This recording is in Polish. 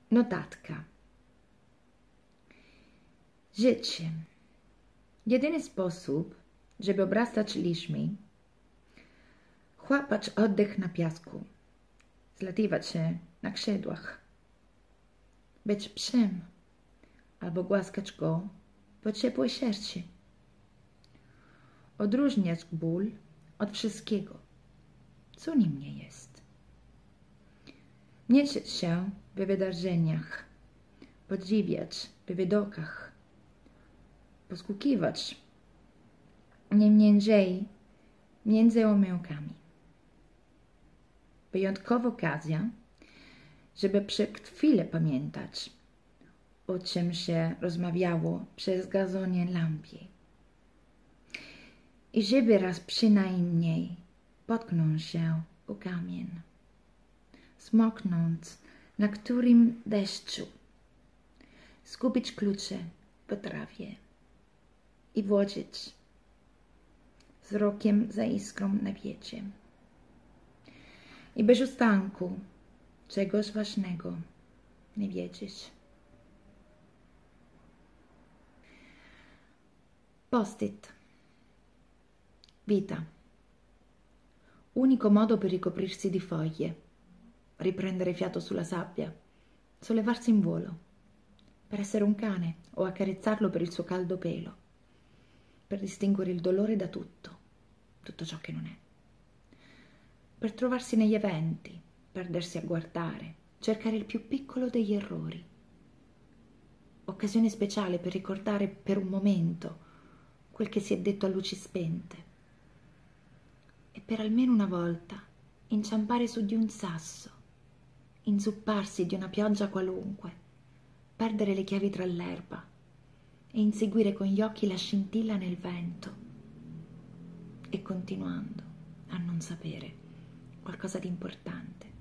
Notatka. Życie. Jedyny sposób, żeby obrastać liśćmi, chłapać oddech na piasku, zlatywać się na skrzydłach, być psem albo głaskać go po ciepłej sierści. Odróżniać ból od wszystkiego, co nim nie jest. Mieszać się w wydarzeniach, podziwiać w widokach, posłuchiwać niemniej między omyłkami. Wyjątkowa okazja, żeby przez chwilę pamiętać, o czym się rozmawiało przy zgaszonej lampie. I żeby raz przynajmniej potknąć się o kamień, smoknąc na którym deszczu, skupić klucze po trawie i włożyć wzrokiem za iskrą na wiecie. I bez ustanku czegoś ważnego nie wiedzieć. Post-it. Vita. Unico modo per ricoprirsi di foglie, riprendere fiato sulla sabbia, sollevarsi in volo, per essere un cane o accarezzarlo per il suo caldo pelo, per distinguere il dolore da tutto ciò che non è, per trovarsi negli eventi, perdersi a guardare, cercare il più piccolo degli errori, occasione speciale per ricordare per un momento quel che si è detto a luci spente e per almeno una volta inciampare su di un sasso, inzupparsi di una pioggia qualunque, perdere le chiavi tra l'erba e inseguire con gli occhi la scintilla nel vento e continuando a non sapere qualcosa di importante.